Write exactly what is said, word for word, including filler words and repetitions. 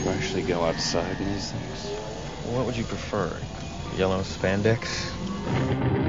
You actually go outside in these things? What would you prefer? Yellow spandex?